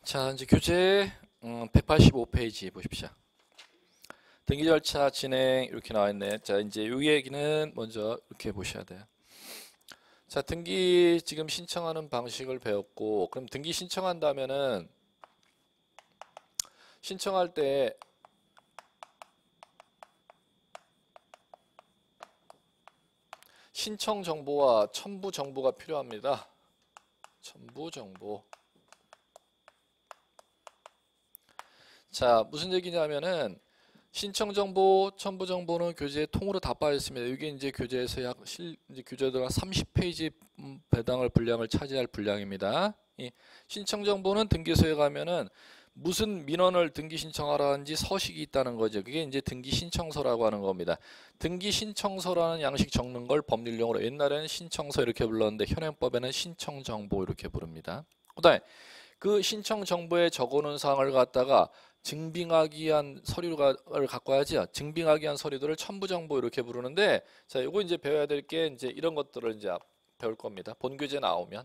자, 이제 교재 185페이지 보십시오. 등기 절차 진행 이렇게 나와 있네. 자, 이제 이 얘기는 먼저 이렇게 보셔야 돼요. 자, 등기 지금 신청하는 방식을 배웠고, 그럼 등기 신청한다면은 신청할 때 신청 정보와 첨부 정보가 필요합니다. 첨부 정보. 자, 무슨 얘기냐면은 신청 정보, 첨부 정보는 교재에 통으로 다 빠져 있습니다. 이게 이제 교재에서 이제 교재들 한 30페이지 배당을 분량을 차지할 분량입니다. 이 신청 정보는 등기소에 가면은 무슨 민원을 등기 신청하라는지 서식이 있다는 거죠. 그게 이제 등기 신청서라고 하는 겁니다. 등기 신청서라는 양식 적는 걸 법률용어로 옛날에는 신청서 이렇게 불렀는데 현행법에는 신청 정보 이렇게 부릅니다. 그다음에 그 신청 정보에 적어놓은 사항을 갖다가 증빙하기 위한 서류를 갖고 와야죠. 증빙하기 위한 서류들을 첨부 정보 이렇게 부르는데, 자, 요거 이제 배워야 될 게 이제 이런 것들을 이제 배울 겁니다. 본 교재 나오면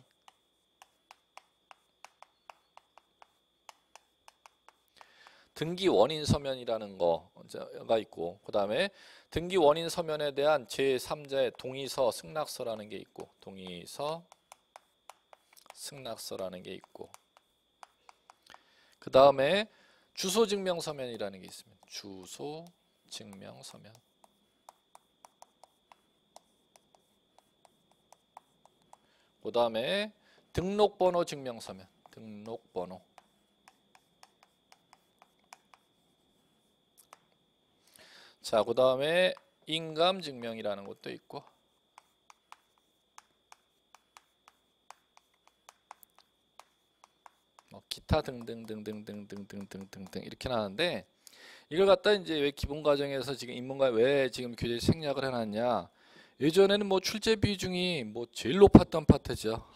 등기 원인 서면이라는 거가 있고, 그 다음에 등기 원인 서면에 대한 제3자의 동의서 승낙서라는 게 있고, 동의서 승낙서라는 게 있고, 그 다음에 주소 증명 서면이라는 게 있습니다. 주소 증명 서면. 그 다음에 등록번호 증명 서면. 등록번호. 자, 그 다음에 인감 증명이라는 것도 있고, 기타 등등등등등등등등등 이렇게 나왔는데, 이걸 갖다 이제 왜 기본 과정에서 지금 인문과에 왜 지금 교재 생략을 해놨냐? 예전에는 뭐 출제 비중이 뭐 제일 높았던 파트죠.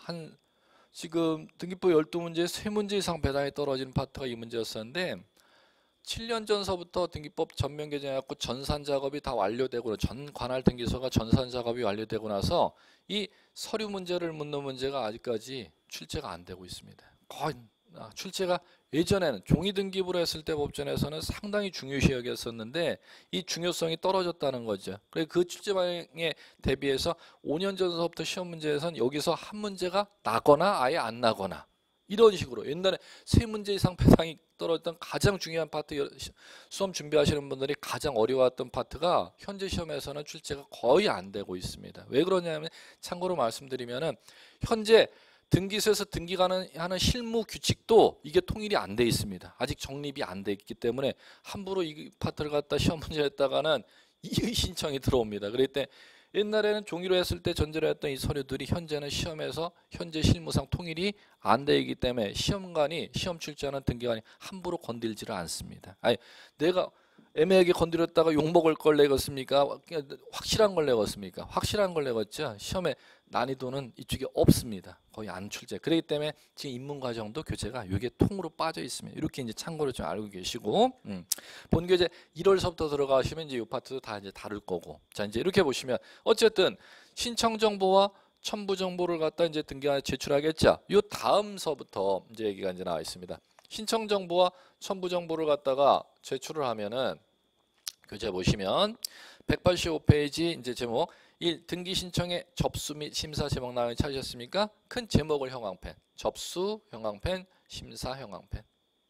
지금 등기법 12문제 3문제 이상 배당이 떨어지는 파트가 이 문제였었는데, 7년 전서부터 등기법 전면 개정해갖고 전산 작업이 다 완료되고, 전 관할 등기소가 전산 작업이 완료되고 나서 이 서류 문제를 묻는 문제가 아직까지 출제가 안 되고 있습니다. 거의 출제가 예전에는 종이 등기부로 했을 때 법전에서는 상당히 중요시 여겼었는데 이 중요성이 떨어졌다는 거죠. 그래서 그 출제 방향에 대비해서 5년 전서부터 시험 문제에서는 여기서 한 문제가 나거나 아예 안 나거나 이런 식으로, 옛날에 3문제 이상 배당이 떨어졌던 가장 중요한 파트, 수험 준비하시는 분들이 가장 어려웠던 파트가 현재 시험에서는 출제가 거의 안 되고 있습니다. 왜 그러냐면, 참고로 말씀드리면은 현재 등기소에서 등기하는 실무 규칙도 이게 통일이 안 돼 있습니다. 아직 정립이 안 돼 있기 때문에 함부로 이 파트를 갖다 시험 문제 했다가는 이의 신청이 들어옵니다. 그럴 때 옛날에는 종이로 했을 때 전제로 했던 이 서류들이 현재는 시험에서 현재 실무상 통일이 안 되기 때문에 시험관이, 시험 출제하는 등기관이 함부로 건들지를 않습니다. 아니, 내가 애매하게 건드렸다가 욕먹을 걸 내겠습니까? 확실한 걸 내겠습니까? 확실한 걸 내겠죠. 시험에 난이도는 이쪽에 없습니다. 거의 안 출제. 그렇기 때문에 지금 입문과정도 교재가 이게 통으로 빠져 있습니다. 이렇게 이제 참고로 좀 알고 계시고, 본 교재 1월서부터 들어가시면 이제 이 파트도 다 이제 다룰 거고. 자, 이제 이렇게 보시면 어쨌든 신청 정보와 첨부 정보를 갖다 이제 등기관에 제출하겠죠. 요 다음서부터 이제 얘기가 이제 나와 있습니다. 신청 정보와 첨부 정보를 갖다가 제출을 하면은 교재 보시면 185페이지 이제 제목 1. 등기 신청의 접수 및 심사 제목 나오는 찾으셨습니까? 큰 제목을 형광펜. 접수 형광펜, 심사 형광펜.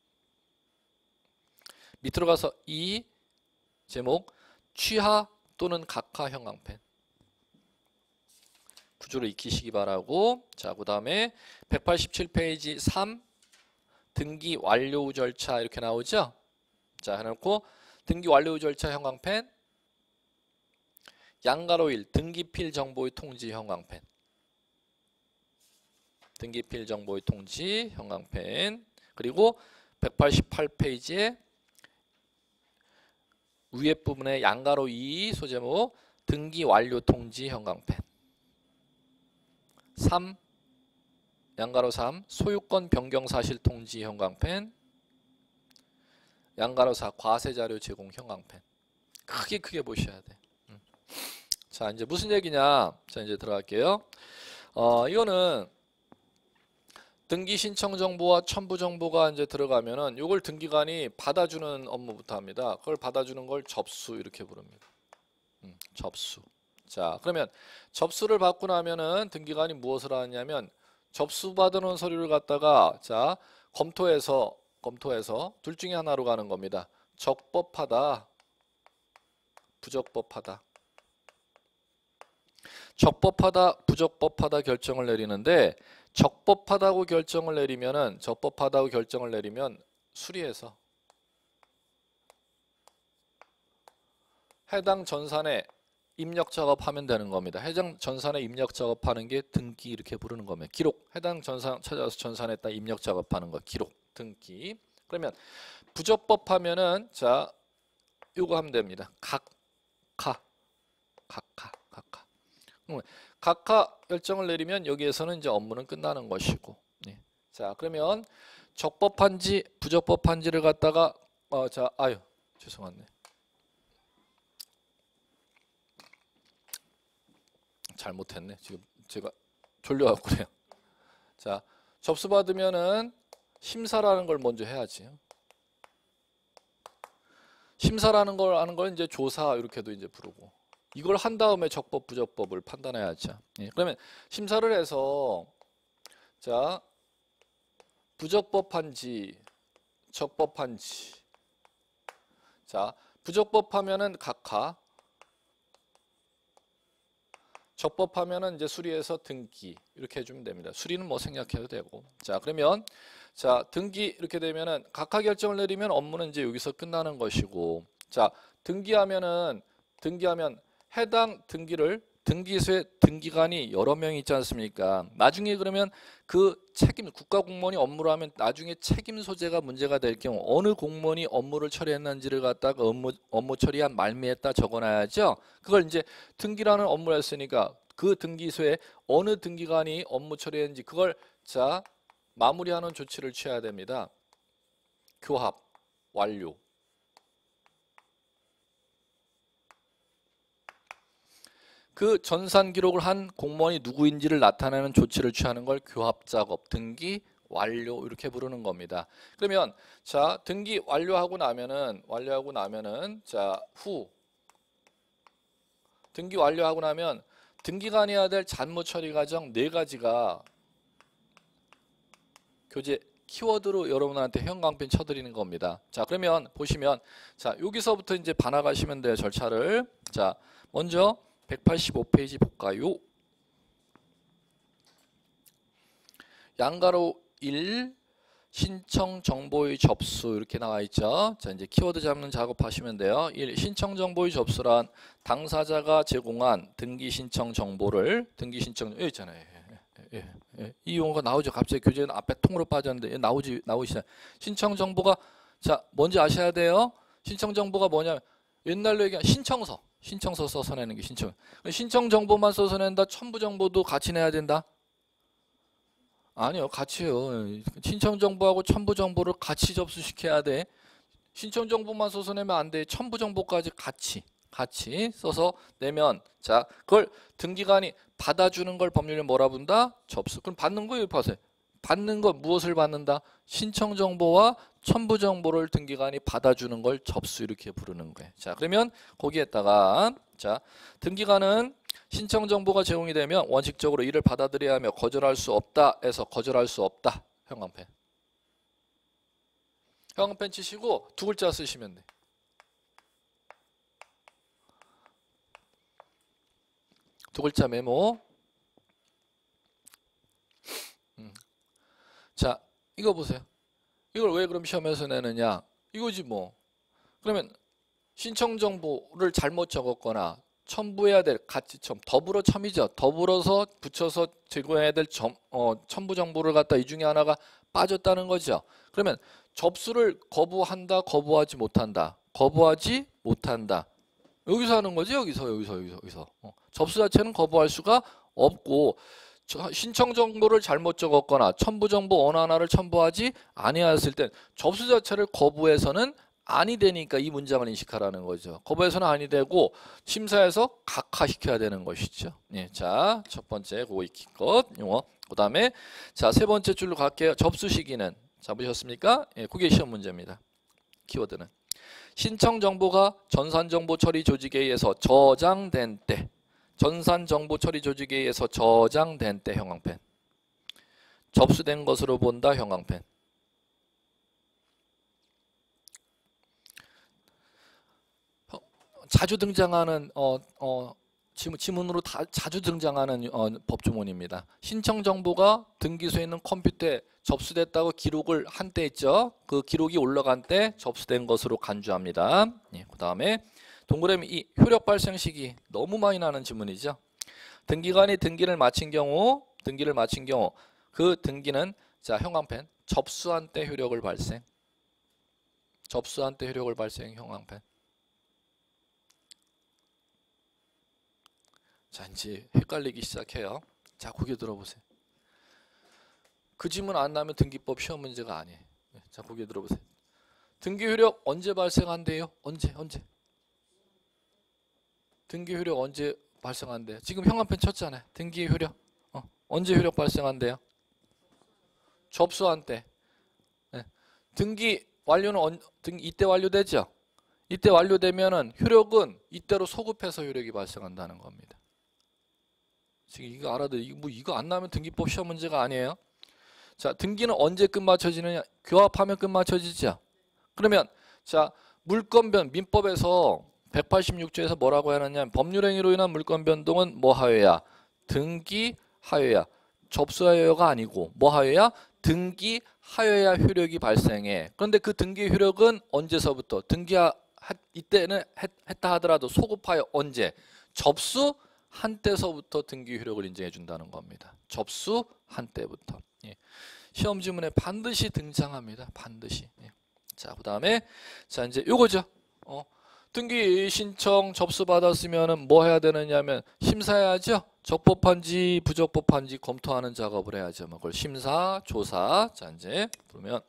밑으로 가서 2. 제목 취하 또는 각하 형광펜. 구조를 익히시기 바라고. 자, 그 다음에 187페이지 3. 등기 완료 후 절차 이렇게 나오죠? 자, 해놓고 등기 완료 후 절차 형광펜, 양가로 1 등기필 정보의 통지 형광펜, 등기필 정보의 통지 형광펜, 그리고 188페이지에 위에 부분에 양가로 2 소제목 등기 완료 통지 형광펜, 3 양가로 3 소유권 변경 사실 통지 형광펜, 양가로 4 과세 자료 제공 형광펜. 크게 보셔야 돼. 자, 이제 무슨 얘기냐? 자, 이제 들어갈게요. 이거는 등기 신청 정보와 첨부 정보가 이제 들어가면은 요걸 등기관이 받아주는 업무부터 합니다. 그걸 받아주는 걸 접수 이렇게 부릅니다. 접수. 자, 그러면 접수를 받고 나면은 등기관이 무엇을 하냐면 접수 받아놓은 서류를 갖다가 자, 검토해서 둘 중에 하나로 가는 겁니다. 적법하다, 부적법하다. 적법하다, 부적법하다 결정을 내리는데 적법하다고 결정을 내리면 수리해서 해당 전산에 입력 작업하면 되는 겁니다. 해당 전산에 입력 작업하는 게 등기 이렇게 부르는 겁니다. 기록. 해당 전산 찾아서 전산에다 입력 작업하는 거 기록. 등기. 그러면 부적법하면은 자, 요거 하면 됩니다. 각하. 각하 결정을 내리면 여기에서는 이제 업무는 끝나는 것이고. 네. 자, 그러면 적법한지 부적법한지를 갖다가 자, 아유, 죄송하네. 잘못했네. 지금 제가 졸려갖고 그래요. 자, 접수 받으면은 심사라는 걸 먼저 해야지. 심사라는 걸 하는 걸 이제 조사 이렇게도 이제 부르고. 이걸 한 다음에 적법 부적법을 판단해야죠. 예, 그러면 심사를 해서 자, 부적법한지 적법한지. 자, 부적법하면은 각하. 적법하면은 이제 수리해서 등기 이렇게 해주면 됩니다. 수리는 뭐 생략해도 되고. 자, 그러면 자, 등기 이렇게 되면은 각하 결정을 내리면 업무는 이제 여기서 끝나는 것이고. 자, 등기하면 해당 등기를 등기소에 등기관이 여러 명이 있지 않습니까? 나중에 그러면 그 책임 국가공무원이 업무를 하면 나중에 책임 소재가 문제가 될 경우 어느 공무원이 업무를 처리했는지를 갖다가 업무 처리한 말미에다 적어놔야죠. 그걸 이제 등기라는 업무를 했으니까 그 등기소에 어느 등기관이 업무 처리했는지 그걸 자, 마무리하는 조치를 취해야 됩니다. 교합 완료. 그 전산 기록을 한 공무원이 누구인지를 나타내는 조치를 취하는 걸 교합 작업, 등기 완료 이렇게 부르는 겁니다. 그러면 자, 등기 완료하고 나면은 자, 등기 완료하고 나면 등기관이 해야 될 잔무 처리 과정 4가지가 교재 키워드로 여러분한테 형광펜 쳐드리는 겁니다. 자, 그러면 보시면 자, 여기서부터 이제 반화가시면 돼요. 절차를. 자, 먼저 185페이지 볼까요? 양가로 1 신청 정보의 접수 이렇게 나와 있죠. 자, 이제 키워드 잡는 작업하시면 돼요. 1 신청 정보의 접수란 당사자가 제공한 등기 신청 정보를 여기 있잖아요. 이 용어가 나오죠. 갑자기 교재는 앞에 통으로 빠졌는데 나오시잖아요. 신청 정보가 자, 뭔지 아셔야 돼요. 신청 정보가 뭐냐면 옛날로 얘기한 신청서 써서 내는 게 신청 정보만 써서 낸다. 첨부 정보도 같이 내야 된다. 아니요, 같이요. 신청 정보하고 첨부 정보를 같이 접수시켜야 돼. 신청 정보만 써서 내면 안 돼. 첨부 정보까지 같이 써서 내면 자, 그걸 등기관이 받아주는 걸 법률에 뭐라 부른다? 접수. 그럼 받는 거 여기 보세요. 받는 거 무엇을 받는다? 신청 정보와 첨부 정보를 등기관이 받아주는 걸 접수 이렇게 부르는 거예요. 자, 그러면 거기에다가 자, 등기관은 신청 정보가 제공이 되면 원칙적으로 이를 받아들여야 하며 거절할 수 없다 해서 거절할 수 없다. 형광펜 치시고 2글자 쓰시면 돼. 두 글자 메모. 자, 이거 보세요. 이걸 왜 그럼 시험에서 내느냐? 이거지 뭐. 그러면 신청 정보를 잘못 적었거나 첨부해야 될 가치첨, 더불어 첨이죠. 더불어서 붙여서 제공해야 될 첨부 정보를 갖다 이 중에 하나가 빠졌다는 거죠. 그러면 접수를 거부한다, 거부하지 못한다. 거부하지 못한다. 여기서 하는 거지. 여기서. 접수 자체는 거부할 수가 없고 신청 정보를 잘못 적었거나 첨부 정보 어느 하나를 첨부하지 아니하였을 땐 접수 자체를 거부해서는 아니 되니까 이 문장을 인식하라는 거죠. 거부에서는 아니 되고 심사에서 각하시켜야 되는 것이죠. 예, 자, 첫 번째 그거 익힌 것 용어. 그다음에 자, 세 번째 줄로 갈게요. 접수 시기는 잡으셨습니까? 예, 그게 시험 문제입니다. 키워드는 신청 정보가 전산정보 처리 조직에 의해서 저장된 때, 전산정보 처리 조직에 의해서 저장된 때 형광펜. 접수된 것으로 본다 형광펜. 자주 등장하는 지문으로 자주 등장하는 법조문입니다. 신청 정보가 등기소에 있는 컴퓨터에 접수됐다고 기록을 한때 했죠. 그 기록이 올라간 때 접수된 것으로 간주합니다. 예, 그 다음에 동그라미 2 효력 발생 시기 너무 많이 나는 지문이죠. 등기관이 등기를 마친 경우 그 등기는 자 형광펜 접수한 때 효력을 발생. 접수한 때 효력을 발생 형광펜. 자 이제 헷갈리기 시작해요. 자 고개 들어보세요. 그 질문 안 나면 등기법 시험 문제가 아니에요. 자 고개 들어보세요. 등기 효력 언제 발생한대요? 언제? 등기 효력 언제 발생한대요? 지금 형광펜 쳤잖아요. 등기 효력 언제 효력 발생한대요? 접수한 때. 네. 등기 완료는 이때 완료되죠? 이때 완료되면은 효력은 이때로 소급해서 효력이 발생한다는 겁니다. 지금 이거 알아도 이거 안 나면 등기법 시험 문제가 아니에요. 자, 등기는 언제 끝마쳐지느냐? 교합하면 끝마쳐지죠. 그러면 자, 물권 민법에서 186조에서 뭐라고 하느냐? 법률행위로 인한 물권 변동은 뭐 하여야? 등기 하여야. 접수하여가 아니고 뭐 하여야? 등기 하여야 효력이 발생해. 그런데 그 등기 효력은 언제서부터? 이때는 했다 하더라도 소급하여 언제? 접수한 때서부터 등기 효력을 인정해 준다는 겁니다. 접수한 때부터. 예. 시험 지문에 반드시 등장합니다. 반드시. 예. 자, 그다음에 자 이제 요거죠. 등기 신청 접수 받았으면은 뭐 해야 되느냐면 심사해야죠. 적법한지 부적법한지 검토하는 작업을 해야죠. 그걸 심사, 조사. 자 이제 보면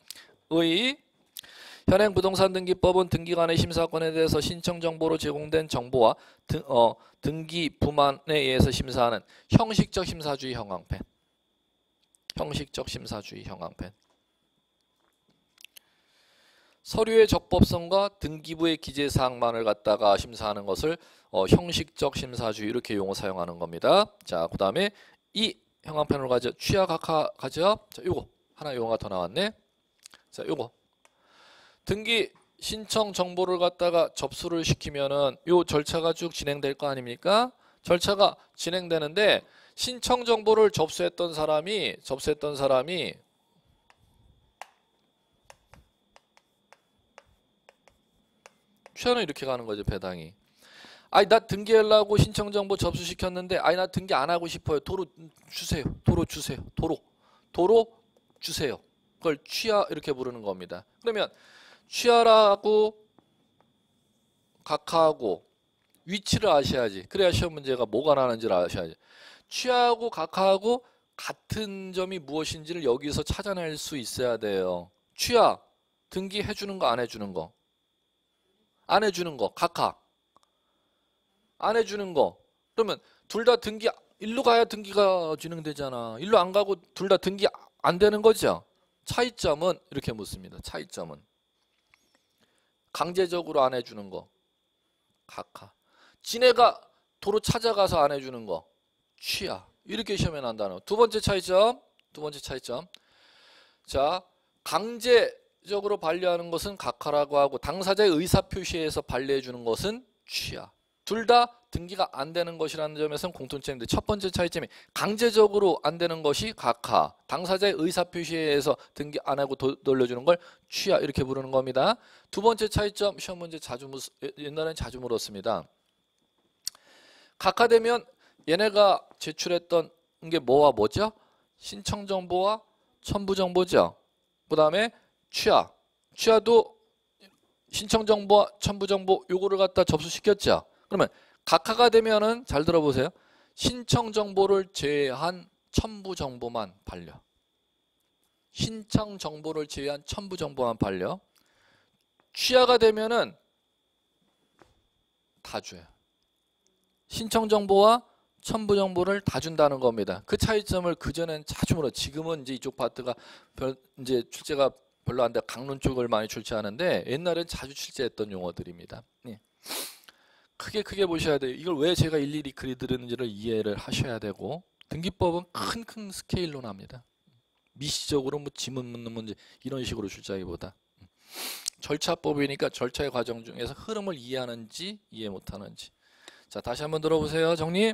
현행 부동산 등기법은 등기관의 심사권에 대해서 신청 정보로 제공된 정보와 등기 부만에 의해서 심사하는 형식적 심사주의 형광펜. 형식적 심사주의 형광펜. 서류의 적법성과 등기부의 기재사항만을 갖다가 심사하는 것을 형식적 심사주의 이렇게 용어 사용하는 겁니다. 자, 그 다음에 이 형광펜으로 가죠. 취하 각하 가죠. 자, 요거 하나 용어가 더 나왔네. 자, 요거 등기 신청 정보를 갖다가 접수를 시키면은 요 절차가 쭉 진행될 거 아닙니까? 절차가 진행되는데 신청 정보를 접수했던 사람이 취하는 이렇게 가는 거죠. 배당이. 아니 나 등기하려고 신청 정보 접수시켰는데 아니 나 등기 안 하고 싶어요. 도로 주세요. 도로 주세요. 그걸 취하 이렇게 부르는 겁니다. 그러면 취하라고 각하하고 위치를 아셔야지. 그래야 시험 문제가 뭐가 나는지를 아셔야지. 취하하고 각하하고 같은 점이 무엇인지를 여기서 찾아낼 수 있어야 돼요. 취하 등기 해주는 거 안 해주는 거. 안 해주는 거 각하 안 해주는 거. 그러면 둘 다 등기 일로 가야 등기가 진행되잖아. 일로 안 가고 둘 다 등기 안 되는 거죠. 차이점은 이렇게 묻습니다. 차이점은 강제적으로 안 해주는 거 각하. 지네가 도로 찾아가서 안 해주는 거 취하. 이렇게 시험에 난다는 거. 두 번째 차이점. 자, 강제적으로 반려하는 것은 각하라고 하고 당사자의 의사표시에서 반려해 주는 것은 취하. 둘 다 등기가 안 되는 것이라는 점에서는 공통점인데 첫 번째 차이점이 강제적으로 안 되는 것이 각하, 당사자의 의사표시에서 등기 안 하고 돌려주는 걸 취하 이렇게 부르는 겁니다. 두 번째 차이점 시험 문제 옛날에는 자주 물었습니다. 각하되면 얘네가 제출했던 게 뭐와 뭐죠? 신청 정보와 첨부 정보죠. 그 다음에 취하도 신청 정보와 첨부 정보 요거를 갖다 접수시켰죠. 그러면 각하가 되면은 잘 들어보세요. 신청 정보를 제외한 첨부 정보만 반려. 신청 정보를 제외한 첨부 정보만 반려. 취하가 되면은 다 줘요. 신청 정보와 첨부 정보를 다 준다는 겁니다. 그 차이점을 그전엔 자주 물어. 지금은 이제 이쪽 파트가 이제 출제가 별로 안 돼. 강론 쪽을 많이 출제하는데 옛날엔 자주 출제했던 용어들입니다. 예. 크게 보셔야 돼요. 이걸 왜 제가 일일이 그리드렸는지를 이해를 하셔야 되고, 등기법은 큰 스케일로 납니다. 미시적으로 뭐 지문 묻는 문제 이런 식으로 출제하기보다 절차법이니까 절차의 과정 중에서 흐름을 이해하는지 이해 못하는지. 자, 다시 한번 들어보세요. 정리.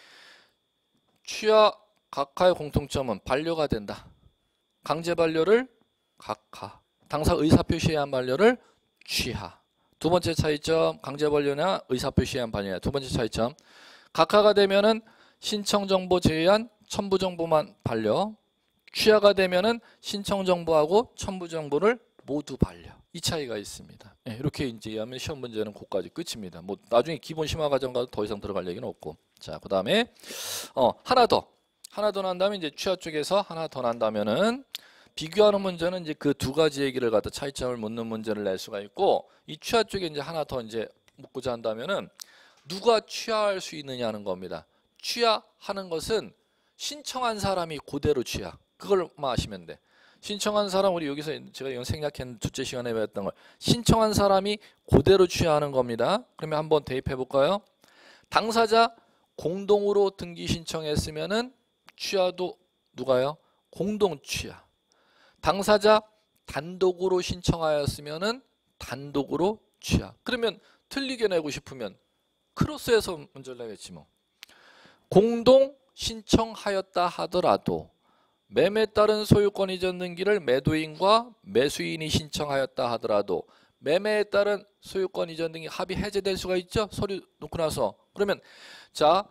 취하 각하의 공통점은 반려가 된다. 강제 반려를 각하, 당사 의사표시에 의한 반려를 취하. 두 번째 차이점, 강제 반려나 의사표시에 의한 반려냐. 두 번째 차이점, 각하가 되면은 신청 정보 제외한 첨부 정보만 반려, 취하가 되면은 신청 정보하고 첨부 정보를 모두 반려. 이 차이가 있습니다. 네, 이렇게 이제 이해하면 시험 문제는 거기까지 끝입니다. 뭐 나중에 기본 심화 과정 가도 더 이상 들어갈 얘기는 없고. 자, 그다음에 하나 더 난다면 이제 취하 쪽에서 하나 더 난다면은 비교하는 문제는 이제 그 두 가지 얘기를 갖다 차이점을 묻는 문제를 낼 수가 있고, 이 취하 쪽에 이제 하나 더 이제 묻고자 한다면은 누가 취하할 수 있느냐는 겁니다. 취하하는 것은 신청한 사람이 그대로 취하. 그걸만 아시면 돼. 신청한 사람, 우리 여기서 제가 이건 생략한 둘째 시간에 배웠던 걸, 신청한 사람이 그대로 취하하는 겁니다. 그러면 한번 대입해 볼까요? 당사자 공동으로 등기 신청했으면은 취하도 누가요? 공동 취하. 당사자 단독으로 신청하였으면은 단독으로 취하. 그러면 틀리게 내고 싶으면 크로스해서 문제를 내겠지 뭐. 공동 신청하였다 하더라도 매매에 따른 소유권 이전 등기를 매도인과 매수인이 신청하였다 하더라도 매매에 따른 소유권 이전 등기 합의 해제될 수가 있죠. 서류 놓고 나서. 그러면 자,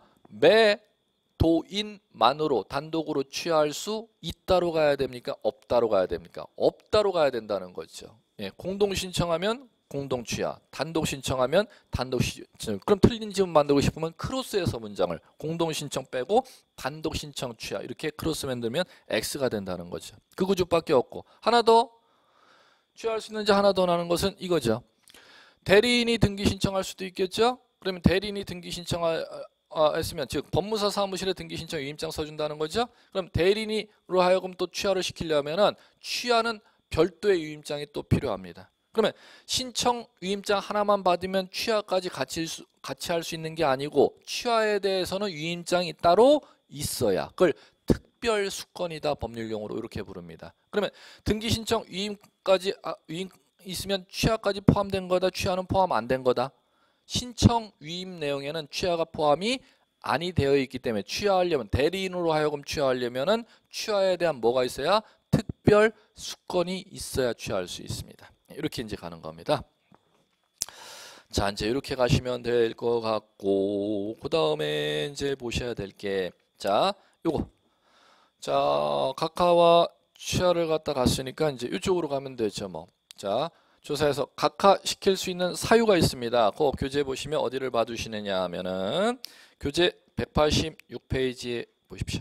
매도인만으로 단독으로 취하할 수 있다로 가야 됩니까? 없다로 가야 됩니까? 없다로 가야 된다는 거죠. 예, 공동 신청하면 공동 취하, 단독 신청하면 단독 신청. 그럼 틀린 지문 만들고 싶으면 크로스해서 문장을 공동 신청 빼고 단독 신청 취하 이렇게 크로스 만들면 X가 된다는 거죠. 그 구조밖에 없고, 하나 더 취하할 수 있는지 하나 더 나는 것은 이거죠. 대리인이 등기 신청할 수도 있겠죠. 그러면 대리인이 등기 신청했으면, 즉 법무사 사무실에 등기 신청 위임장 써준다는 거죠. 그럼 대리인으로 하여금 또 취하를 시키려면은 취하는 별도의 위임장이 또 필요합니다. 그러면 신청 위임장 하나만 받으면 취하까지 같이 할 수 있는 게 아니고, 취하에 대해서는 위임장이 따로 있어야 그걸 특별 수건이다 법률용어로 이렇게 부릅니다. 그러면 등기 신청 위임까지 위임 있으면 취하까지 포함된 거다, 취하는 포함 안 된 거다. 신청 위임 내용에는 취하가 포함이 아니 되어 있기 때문에 취하하려면, 대리인으로 하여금 취하하려면은 취하에 대한 뭐가 있어야? 특별 수건이 있어야 취하할 수 있습니다. 이렇게 이제 가는 겁니다. 자, 이제 이렇게 가시면 될 것 같고, 그 다음에 이제 보셔야 될 게, 자, 요거. 자, 각하와 취하를 갖다 갔으니까 이제 이쪽으로 가면 되죠, 뭐. 자, 조사에서 각하시킬 수 있는 사유가 있습니다. 그 교재 보시면 어디를 봐두시느냐 하면은 교재 186페이지에 보십시오.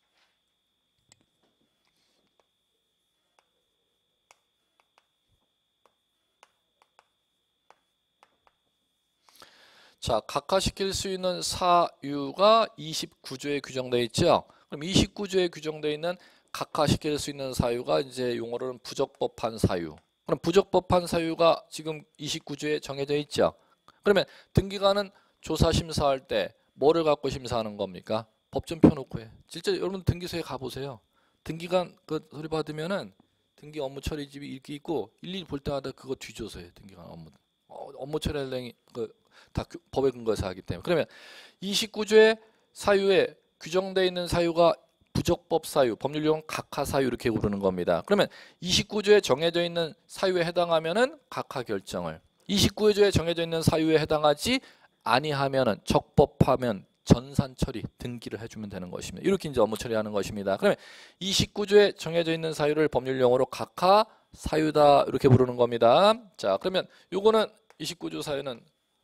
자, 각하시킬 수 있는 사유가 29조에 규정되어 있죠. 그럼 29조에 규정되어 있는 각하시킬 수 있는 사유가 이제 용어로는 부적법한 사유. 그럼 부적법한 사유가 지금 29조에 정해져 있죠. 그러면 등기관은 조사 심사할 때 뭐를 갖고 심사하는 겁니까? 법정 펴놓고 해. 실제 여러분 등기소에 가보세요. 등기관 그 소리 받으면은 등기 업무 처리집이 이렇게 있고 일일이 볼 때마다 그거 뒤져서 해. 등기관 업무 처리할 때 다 법에 근거해서 하기 때문에. 그러면 29조의 사유에 규정되어 있는 사유가 부적법 사유, 법률용 각하 사유 이렇게 부르는 겁니다. 그러면 29조에 정해져 있는 사유에 해당하면은 각하 결정을, 29조에 정해져 있는 사유에 해당하지 아니하면은 적법하면 전산 처리, 등기를 해주면 되는 것입니다. 이렇게 이제 업무 처리하는 것입니다. 그러면 29조에 정해져 있는 사유를 법률용어로 각하 사유다 이렇게 부르는 겁니다. 자, 그러면 요거는 29조 사유는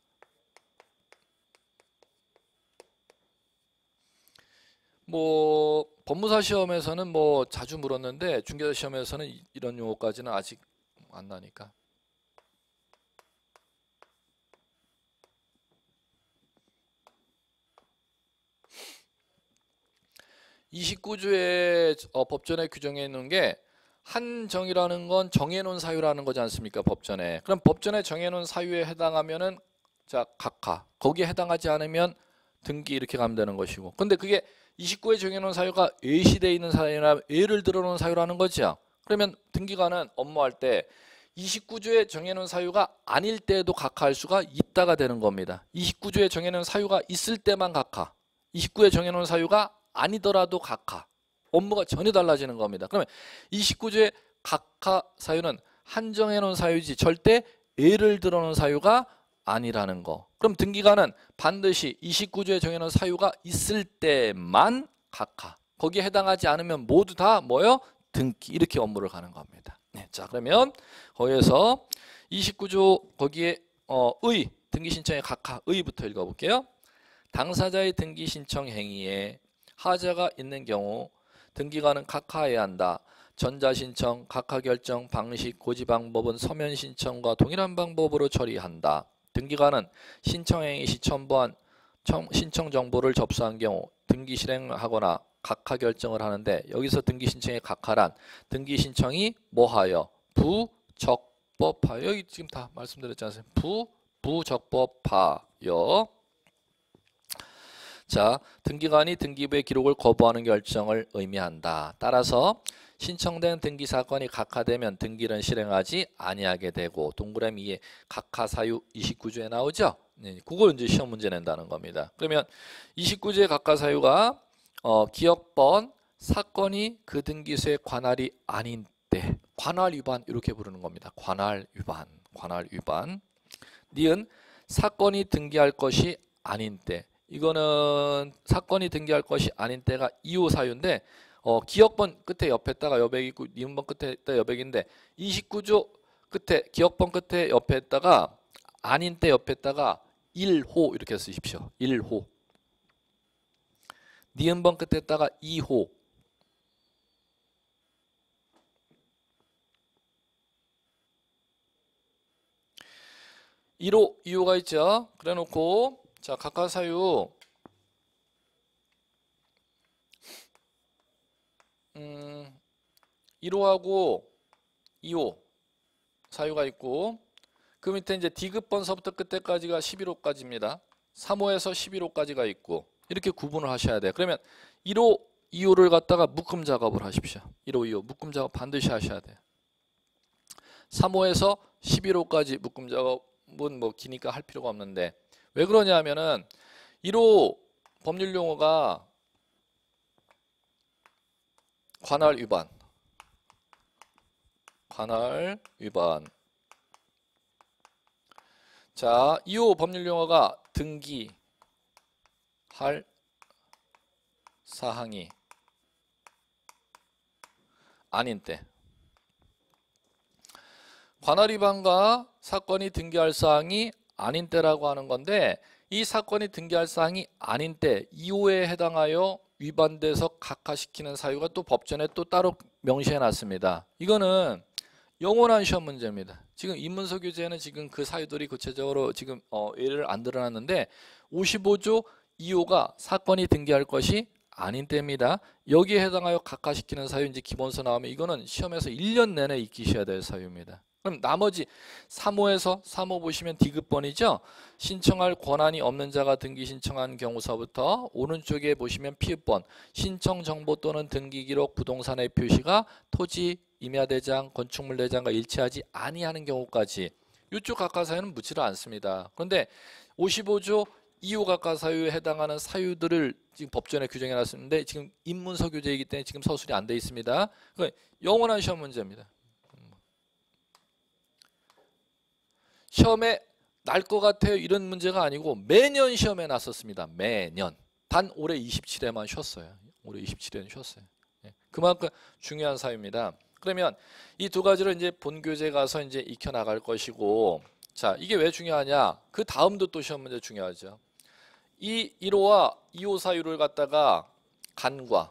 뭐 법무사 시험에서는 뭐 자주 물었는데 중개사 시험에서는 이런 용어까지는 아직 안 나니까. 29조의 법전에 규정해 있는 게 한정이라는 건 정해놓은 사유라는 거지 않습니까? 법전에. 그럼 법전에 정해놓은 사유에 해당하면은 자 각하, 거기에 해당하지 않으면 등기 이렇게 가면 되는 것이고. 근데 그게 29에 정해놓은 사유가 예시되어 있는 사유나 예를 들어놓은 사유라는 거죠. 그러면 등기관은 업무할 때 29조에 정해놓은 사유가 아닐 때에도 각하할 수가 있다가 되는 겁니다. 29조에 정해놓은 사유가 있을 때만 각하, 29에 정해놓은 사유가 아니더라도 각하. 업무가 전혀 달라지는 겁니다. 그러면 29조의 각하 사유는 한정해 놓은 사유지 절대 예를 들어 놓은 사유가 아니라는 거. 그럼 등기관은 반드시 29조에 정해놓은 사유가 있을 때만 각하, 거기에 해당하지 않으면 모두 다 뭐요? 등기. 이렇게 업무를 가는 겁니다. 네, 자 그러면 거기에서 29조 거기에 의 등기 신청의 각하 의부터 읽어볼게요. 당사자의 등기 신청 행위에 하자가 있는 경우 등기관은 각하해야 한다. 전자신청, 각하결정, 방식, 고지 방법은 서면신청과 동일한 방법으로 처리한다. 등기관은 신청행위 시 첨부한 신청 정보를 접수한 경우 등기 실행하거나 각하결정을 하는데 여기서 등기 신청의 각하란 등기 신청이 뭐하여? 부적법하여. 여기 지금 다 말씀드렸지 않습니까? 부적법하여. 자, 등기관이 등기부의 기록을 거부하는 결정을 의미한다. 따라서 신청된 등기 사건이 각하되면 등기는 실행하지 아니하게 되고 동그라미 2에 각하 사유 29조에 나오죠. 네, 그걸 이제 시험 문제 낸다는 겁니다. 그러면 29조의 각하 사유가 기억번 사건이 그 등기소의 관할이 아닌 때 관할 위반 이렇게 부르는 겁니다. 관할 위반, 관할 위반. 니은 사건이 등기할 것이 아닌 때. 이거는 사건이 등기할 것이 아닌 때가 2호 사유인데 기억번 끝에 옆에다가 여백이 있고 니은번 끝에 여백인데 29조 끝에 기억번 끝에 옆에다가 아닌 때 옆에다가 1호 이렇게 쓰십시오. 1호. 니은번 끝에다가 2호. (1호) (2호가) 있죠. 그래 놓고 자 각하 사유 1호하고 2호 사유가 있고 그 밑에 이제 D급번서부터 끝에까지가 11호까지입니다. 3호에서 11호까지가 있고 이렇게 구분을 하셔야 돼요. 그러면 1호, 2호를 갖다가 묶음 작업을 하십시오. 1호, 2호 묶음 작업 반드시 하셔야 돼요. 3호에서 11호까지 묶음 작업은 뭐 기니까 할 필요가 없는데 왜 그러냐 하면은 1호 법률 용어가 관할 위반, 관할 위반. 자, 2호 법률 용어가 등기할 사항이 아닌 때. 관할 위반과 사건이 등기할 사항이 아닌 때라고 하는 건데 이 사건이 등기할 사항이 아닌 때 2호에 해당하여 위반돼서 각하시키는 사유가 또 법전에 또 따로 명시해 놨습니다. 이거는 영원한 시험 문제입니다. 지금 인문서 교재에는 지금 그 사유들이 구체적으로 지금 예를 안 들어놨는데 55조 2호가 사건이 등기할 것이 아닌 때입니다. 여기에 해당하여 각하시키는 사유 이제 기본서 나오면 이거는 시험에서 1년 내내 익히셔야 될 사유입니다. 그럼 나머지 3호에서 3호 보시면 D급번이죠. 신청할 권한이 없는 자가 등기 신청한 경우서부터 오른쪽에 보시면 P급번 신청 정보 또는 등기 기록 부동산의 표시가 토지 임야대장 건축물 대장과 일치하지 아니하는 경우까지 이쪽 각하 사유는 묻지를 않습니다. 그런데 55조 2호 각하 사유에 해당하는 사유들을 지금 법전에 규정해 놨는데 지금 인문서 교재이기 때문에 지금 서술이 안 돼 있습니다. 그러니까 영원한 시험 문제입니다. 시험에 날 것 같아요 이런 문제가 아니고 매년 시험에 났었습니다. 매년. 단 올해 27회만 쉬었어요. 올해 27회는 쉬었어요. 그만큼 중요한 사유입니다. 그러면 이 두 가지를 이제 본교재 가서 이제 익혀 나갈 것이고 자 이게 왜 중요하냐? 그 다음도 또 시험 문제 중요하죠. 이 1호와 2호 사유를 갖다가 간과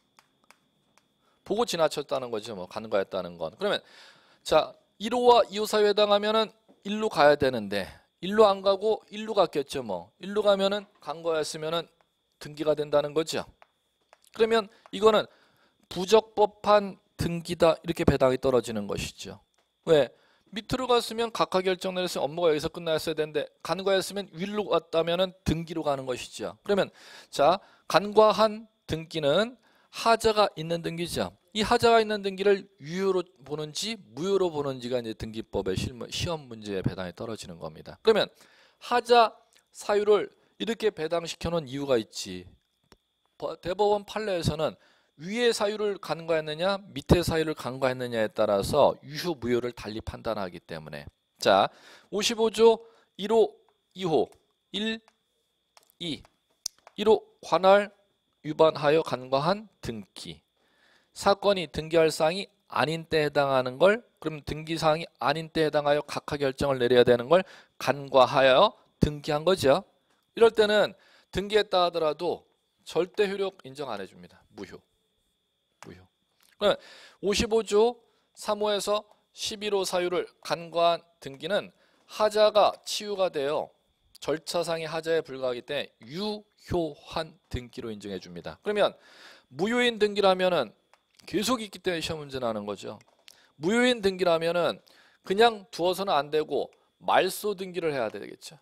보고 지나쳤다는 거죠. 뭐 간과했다는 건. 그러면 자 1호와 2호 사유에 해당하면은 1로 가야 되는데 1로 안 가고 1로 갔겠죠. 뭐 1로 가면은 간과했으면은 등기가 된다는 거죠. 그러면 이거는 부적법한 등기다 이렇게 배당이 떨어지는 것이죠. 왜? 밑으로 갔으면 각하 결정 내렸으면 업무가 여기서 끝났어야 되는데 간과했으면 위로 왔다면 등기로 가는 것이죠. 그러면 자, 간과한 등기는 하자가 있는 등기죠. 이 하자가 있는 등기를 유효로 보는지 무효로 보는지가 이제 등기법의 시험 문제에 배당이 떨어지는 겁니다. 그러면 하자 사유를 이렇게 배당시켜 놓은 이유가 있지. 대법원 판례에서는 위의 사유를 간과했느냐 밑의 사유를 간과했느냐에 따라서 유효 무효를 달리 판단하기 때문에 자 55조 1호 2호 1, 2 1호 관할 위반하여 간과한 등기 사건이 등기할 사항이 아닌 때에 해당하는 걸 그럼 등기사항이 아닌 때에 해당하여 각하 결정을 내려야 되는 걸 간과하여 등기한 거죠. 이럴 때는 등기했다 하더라도 절대 효력 인정 안 해줍니다. 무효. 그러면 55조 3호에서 11호 사유를 간과한 등기는 하자가 치유가 되어 절차상의 하자에 불과하기 때문에 유효한 등기로 인정해 줍니다. 그러면 무효인 등기라면은 계속 있기 때문에 시험 문제 나는 거죠. 무효인 등기라면은 그냥 두어서는 안 되고 말소 등기를 해야 되겠죠.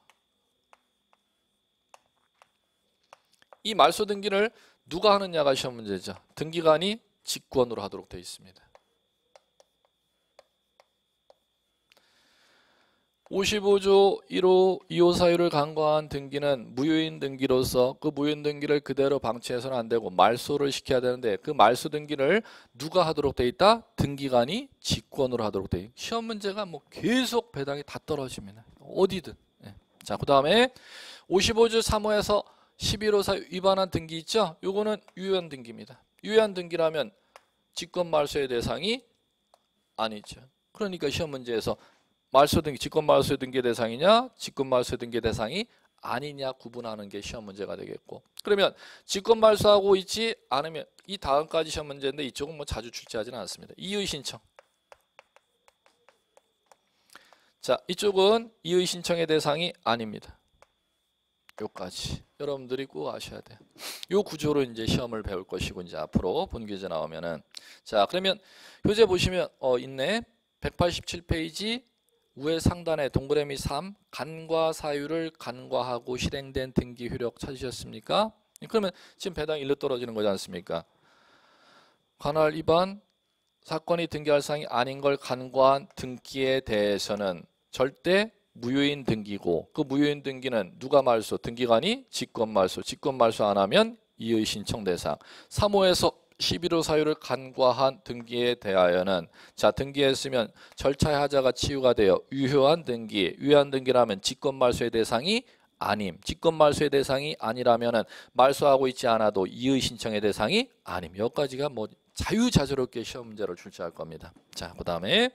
이 말소 등기를 누가 하느냐가 시험 문제죠. 등기관이 직권으로 하도록 되어 있습니다. 55조 1호 2호 사유를 간과한 등기는 무효인 등기로서 그 무효인 등기를 그대로 방치해서는 안 되고 말소를 시켜야 되는데 그 말소 등기를 누가 하도록 되어 있다? 등기관이 직권으로 하도록 되어 있다. 시험 문제가 뭐 계속 배당이 다 떨어집니다. 어디든. 네. 자, 그 다음에 55조 3호에서 11호 사유 위반한 등기 있죠? 요거는 유효한 등기입니다. 유효한 등기라면 직권 말소의 대상이 아니죠. 그러니까 시험 문제에서 말소 등기, 직권 말소 등기 대상이냐, 직권 말소 등기 대상이 아니냐 구분하는 게 시험 문제가 되겠고. 그러면 직권 말소하고 있지 않으면 이 다음까지 시험 문제인데 이쪽은 뭐 자주 출제하지는 않습니다. 이의 신청. 자, 이쪽은 이의 신청의 대상이 아닙니다. 요까지 여러분들이 꼭 아셔야 돼요. 요 구조로 이제 시험을 배울 것이고 이제 앞으로 본교재 나오면은 자 그러면 교재 보시면 있네. 187페이지 우회 상단에 동그라미 3 간과 사유를 간과하고 실행된 등기 효력 찾으셨습니까? 그러면 지금 배당 1로 떨어지는 거지 않습니까? 관할 위반 사건이 등기할 사항이 아닌 걸 간과한 등기에 대해서는 절대 무효인 등기고 그 무효인 등기는 누가 말소? 등기관이 직권 말소. 직권 말소 안 하면 이의 신청 대상. 3호에서 11호 사유를 간과한 등기에 대하여는 자 등기했으면 절차의 하자가 치유가 되어 유효한 등기. 유효한 등기라면 직권 말소의 대상이 아님. 직권 말소의 대상이 아니라면은 말소하고 있지 않아도 이의 신청의 대상이 아님. 여기까지가 뭐 자유자재롭게 시험 문제를 출제할 겁니다. 자, 그다음에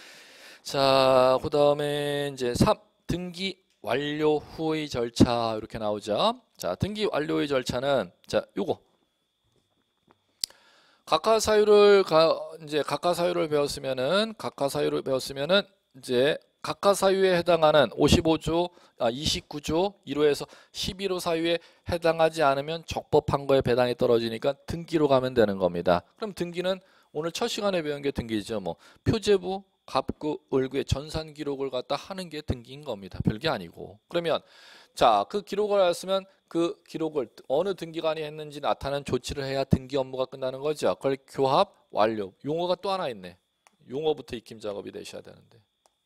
이제 3 등기 완료 후의 절차 이렇게 나오죠. 자, 등기 완료의 절차는 자, 요거 각하 사유를 배웠으면은 이제 각하 사유에 해당하는 29조 1호에서 11호 사유에 해당하지 않으면 적법한 거에 배당이 떨어지니까 등기로 가면 되는 겁니다. 그럼 등기는 오늘 첫 시간에 배운 게 등기죠. 뭐 표제부 갑구, 을구의 전산 기록을 갖다 하는 게 등기인 겁니다. 별게 아니고. 그러면 자, 그 기록을 했으면 그 기록을 어느 등기관이 했는지 나타나는 조치를 해야 등기 업무가 끝나는 거죠. 그걸 교합, 완료. 용어가 또 하나 있네. 용어부터 익힘 작업이 되셔야 되는데.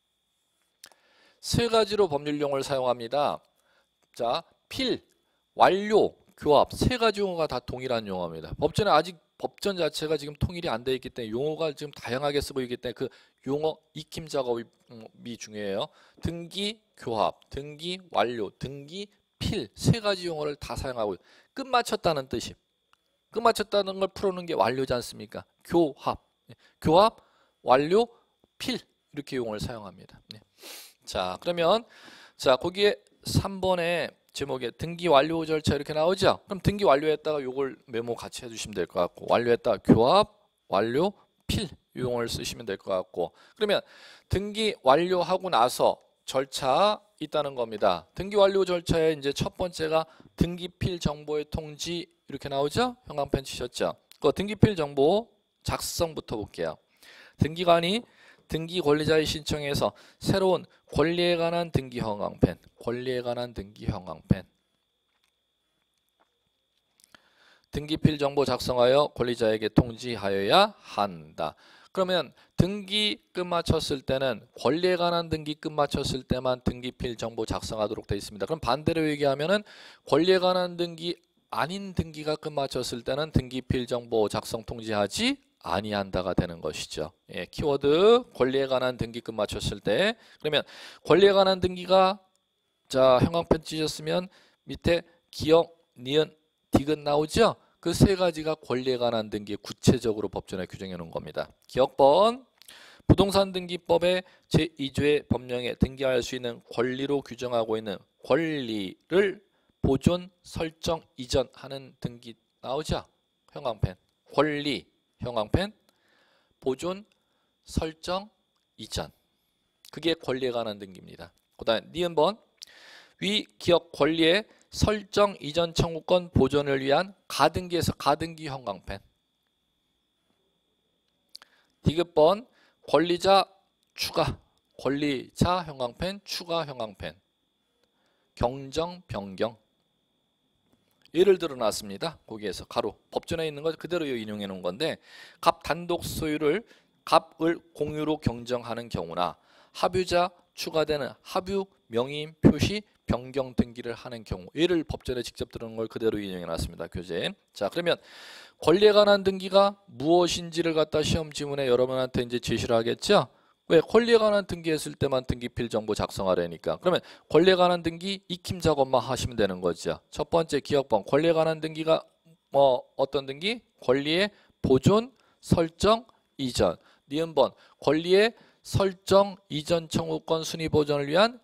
세 가지로 법률 용어를 사용합니다. 자, 필, 완료, 교합 세 가지 용어가 다 동일한 용어입니다. 법전에 아직 법전 자체가 지금 통일이 안 돼 있기 때문에 용어가 지금 다양하게 쓰고 있기 때문에 그 용어 익힘 작업이 중요해요. 등기 교합, 등기 완료, 등기 필 세 가지 용어를 다 사용하고 끝마쳤다는 뜻이. 끝마쳤다는 걸 풀어놓은 게 완료지 않습니까? 교합, 완료, 필 이렇게 용어를 사용합니다. 네. 자, 그러면 자 거기에 3번에 제목에 등기 완료 절차 이렇게 나오죠? 그럼 등기 완료했다가 요걸 메모 같이 해주시면 될 것 같고 완료했다가 교합, 완료, 필 이 용어를 쓰시면 될 것 같고 그러면 등기 완료하고 나서 절차 있다는 겁니다. 등기 완료 절차에 이제 첫 번째가 등기필 정보의 통지 이렇게 나오죠? 형광펜 치셨죠? 그 등기필 정보 작성부터 볼게요. 등기관이 등기 권리자의 신청에서 새로운 권리에 관한 등기 형광펜, 권리에 관한 등기 형광펜. 등기필 정보 작성하여 권리자에게 통지하여야 한다. 그러면 등기 끝마쳤을 때는 권리에 관한 등기 끝마쳤을 때만 등기필 정보 작성하도록 되어 있습니다. 그럼 반대로 얘기하면은 권리에 관한 등기 아닌 등기가 끝마쳤을 때는 등기필 정보 작성 통지하지 아니한다가 되는 것이죠. 예, 키워드 권리에 관한 등기 끝마쳤을 때. 그러면 권리에 관한 등기가 자 형광펜 찢었으면 밑에 기억, 니은, 디귿 나오죠? 그 세 가지가 권리에 관한 등기에 구체적으로 법전에 규정해 놓은 겁니다. 기억번 부동산 등기법의 제2조의 법령에 등기할 수 있는 권리로 규정하고 있는 권리를 보존, 설정, 이전하는 등기 나오죠? 형광펜 권리, 형광펜 보존, 설정, 이전 그게 권리에 관한 등기입니다. 그 다음에 니은번 위 기억 권리의 설정 이전 청구권 보존을 위한 가등기에서 가등기 형광펜. 디귿번 권리자 추가 권리자 형광펜 추가 형광펜. 경정 변경. 예를 들어 놨습니다. 거기에서 가로 법전에 있는 것 그대로 인용해 놓은 건데 갑 단독 소유를 갑을 공유로 경정하는 경우나 합유자 추가되는 합유 명의인 표시 변경 등기를 하는 경우 예를 법전에 직접 들은 걸 그대로 인용해 놨습니다. 교재. 자 그러면 권리에 관한 등기가 무엇인지를 갖다 시험 지문에 여러분한테 이제 제시를 하겠죠. 왜 권리에 관한 등기했을 때만 등기필 정보 작성하려니까. 그러면 권리에 관한 등기 익힘 작업만 하시면 되는 거죠. 첫 번째 기억번 권리에 관한 등기가 어떤 등기? 권리의 보존, 설정, 이전. 니은번 권리의 설정, 이전 청구권 순위 보존을 위한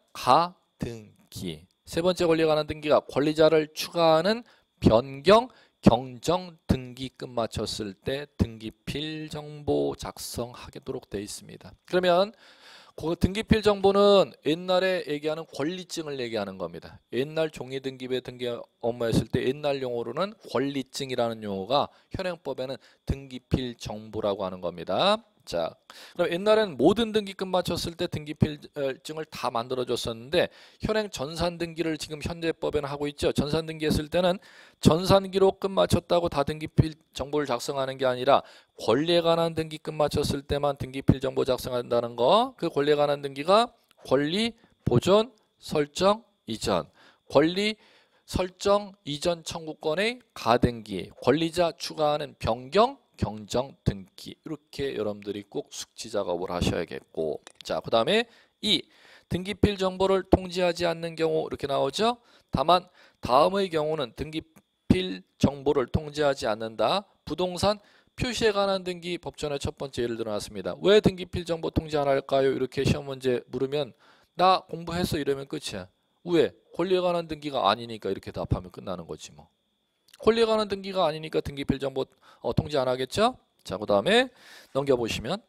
가등기. 세 번째 권리에 관한 등기가 권리자를 추가하는 변경, 경정 등기 끝마쳤을 때 등기필 정보 작성하도록 되어 있습니다. 그러면 그 등기필 정보는 옛날에 얘기하는 권리증을 얘기하는 겁니다. 옛날 종이등기부에 등기 업무했을 때 옛날 용어로는 권리증이라는 용어가 현행법에는 등기필 정보라고 하는 겁니다. 자, 그럼 옛날에는 모든 등기 끝마쳤을 때 등기필증을 다 만들어줬었는데 현행 전산등기를 지금 현재법에는 하고 있죠. 전산등기 했을 때는 전산기로 끝마쳤다고 다 등기필 정보를 작성하는 게 아니라 권리에 관한 등기 끝마쳤을 때만 등기필 정보 작성한다는 거. 그 권리에 관한 등기가 권리, 보존, 설정, 이전. 권리, 설정, 이전 청구권의 가등기. 권리자 추가하는 변경, 경정 등기 이렇게 여러분들이 꼭 숙지 작업을 하셔야겠고 자 그 다음에 이 등기필 정보를 통지하지 않는 경우 이렇게 나오죠. 다만 다음의 경우는 등기필 정보를 통지하지 않는다. 부동산 표시에 관한 등기 법전의 첫 번째 예를 들어놨습니다. 왜 등기필 정보 통지 안 할까요? 이렇게 시험 문제 물으면 나 공부했어 이러면 끝이야. 왜? 권리에 관한 등기가 아니니까 이렇게 답하면 끝나는 거지 뭐. 권리에 관한 등기가 아니니까 등기필 정보 통지 안 하겠죠? 자, 그 다음에 넘겨보시면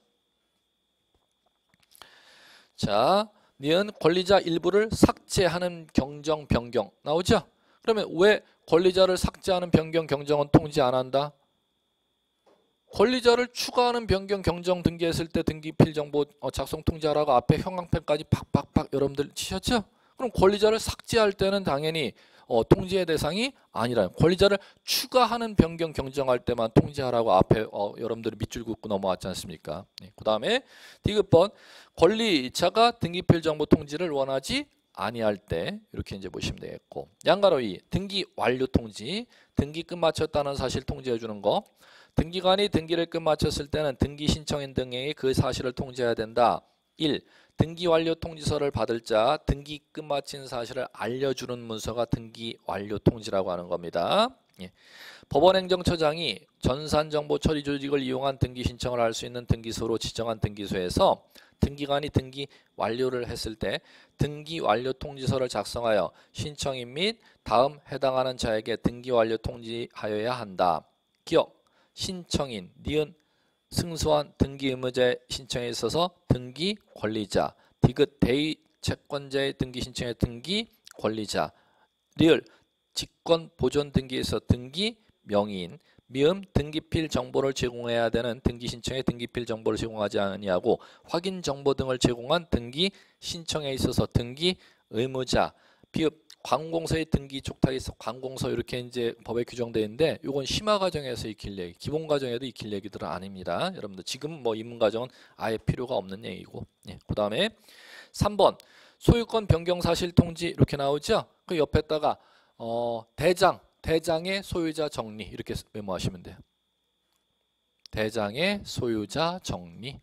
자, 니은 권리자 일부를 삭제하는 경정 변경 나오죠? 그러면 왜 권리자를 삭제하는 변경 경정은 통지 안 한다? 권리자를 추가하는 변경 경정 등기했을 때 등기필 정보 작성 통지하라고 앞에 형광펜까지 팍팍팍 여러분들 치셨죠? 그럼 권리자를 삭제할 때는 당연히 통지의 대상이 아니라 권리자를 추가하는 변경 경정할 때만 통지하라고 앞에 여러분들이 밑줄 긋고 넘어왔지 않습니까? 네, 그 다음에 디귿번 권리자가 등기필 정보 통지를 원하지 아니할 때 이렇게 이제 보시면 되겠고 양가로 2 등기 완료 통지 등기 끝마쳤다는 사실 통지해 주는 거 등기관이 등기를 끝마쳤을 때는 등기 신청인 등에게 그 사실을 통지해야 된다. 1. 등기 완료 통지서를 받을 자 등기 끝마친 사실을 알려주는 문서가 등기 완료 통지라고 하는 겁니다. 예. 법원행정처장이 전산정보 처리 조직을 이용한 등기 신청을 할 수 있는 등기소로 지정한 등기소에서 등기관이 등기 완료를 했을 때 등기 완료 통지서를 작성하여 신청인 및 다음 해당하는 자에게 등기 완료 통지하여야 한다. 기억, 신청인, 니은, 승소한 등기 의무자의 신청에 있어서 등기 권리자, 디귿 채권자의 등기 신청의 등기 권리자, 리을 직권 보존 등기에서 등기 명의인, 미음 등기필 정보를 제공해야 되는 등기 신청에 등기필 정보를 제공하지 아니하고 확인 정보 등을 제공한 등기 신청에 있어서 등기 의무자, 비읍 관공서의 등기 촉탁에 있어 관공서 이렇게 이제 법에 규정되어 있는데 이건 심화 과정에서 익힐 얘기, 기본 과정에도 익힐 얘기들은 아닙니다. 여러분들 지금 뭐 입문 과정은 아예 필요가 없는 얘기고. 예, 그다음에 3번 소유권 변경 사실 통지 이렇게 나오죠. 그 옆에다가 대장의 소유자 정리 이렇게 메모하시면 돼요. 대장의 소유자 정리.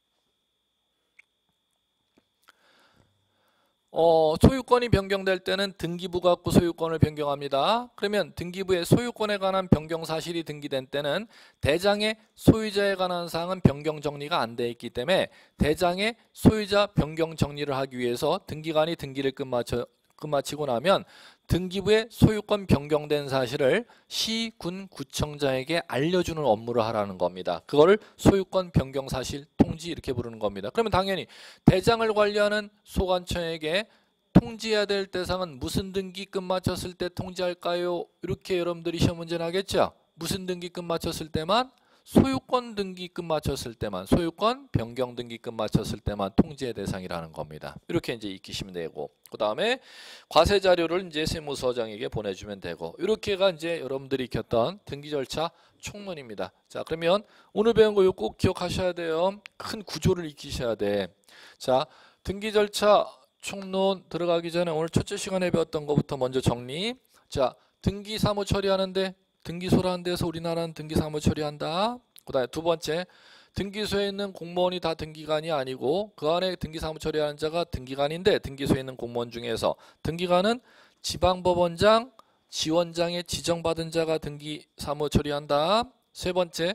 소유권이 변경될 때는 등기부가 갖고 소유권을 변경합니다. 그러면 등기부의 소유권에 관한 변경 사실이 등기된 때는 대장의 소유자에 관한 사항은 변경 정리가 안 돼 있기 때문에 대장의 소유자 변경 정리를 하기 위해서 등기관이 등기를 끝마치고 나면 등기부의 소유권 변경된 사실을 시, 군, 구청장에게 알려주는 업무를 하라는 겁니다. 그거를 소유권 변경 사실 통지 이렇게 부르는 겁니다. 그러면 당연히 대장을 관리하는 소관청에게 통지해야 될 대상은 무슨 등기 끝마쳤을 때 통지할까요? 이렇게 여러분들이 시험 문제 나겠죠? 무슨 등기 끝마쳤을 때만? 소유권 등기 끝마쳤을 때만, 소유권 변경 등기 끝마쳤을 때만 통지의 대상이라는 겁니다. 이렇게 이제 익히시면 되고, 그 다음에 과세 자료를 이제 세무서장에게 보내주면 되고, 이렇게가 이제 여러분들이 익혔던 등기 절차 총론입니다. 자, 그러면 오늘 배운 거 이거 꼭 기억하셔야 돼요. 큰 구조를 익히셔야 돼. 자, 등기 절차 총론 들어가기 전에 오늘 첫째 시간에 배웠던 것부터 먼저 정리. 자, 등기 사무 처리하는데 등기소라는 데서 우리나라는 등기 사무 처리한다. 그 다음에 두 번째, 등기소에 있는 공무원이 다 등기관이 아니고 그 안에 등기 사무 처리하는 자가 등기관인데 등기소에 있는 공무원 중에서 등기관은 지방법원장, 지원장에 지정받은 자가 등기 사무 처리한다. 세 번째,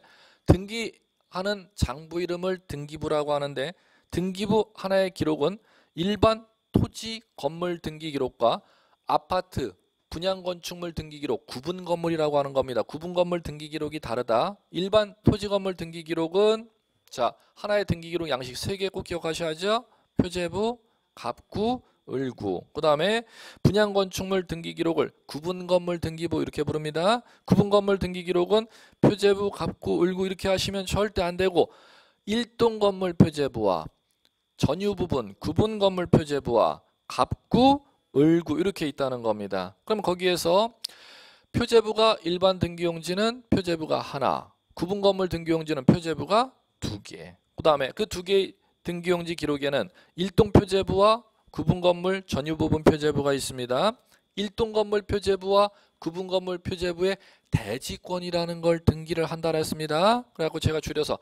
등기하는 장부 이름을 등기부라고 하는데 등기부 하나의 기록은 일반 토지 건물 등기 기록과 아파트 분양 건축물 등기 기록, 구분 건물이라고 하는 겁니다. 구분 건물 등기 기록이 다르다. 일반 토지 건물 등기 기록은 자, 하나의 등기 기록 양식 3개 꼭 기억하셔야죠. 표제부, 갑구, 을구. 그다음에 분양 건축물 등기 기록을 구분 건물 등기부 이렇게 부릅니다. 구분 건물 등기 기록은 표제부, 갑구, 을구 이렇게 하시면 절대 안 되고 일동 건물 표제부와 전유 부분 구분 건물 표제부와 갑구 을구 이렇게 있다는 겁니다. 그럼 거기에서 표제부가 일반 등기용지는 표제부가 하나, 구분 건물 등기용지는 표제부가 2개. 그 다음에 그 2개의 등기용지 기록에는 일동 표제부와 구분 건물 전유 부분 표제부가 있습니다. 일동 건물 표제부와 구분 건물 표제부의 대지권이라는 걸 등기를 한다고 했습니다. 그래갖고 제가 줄여서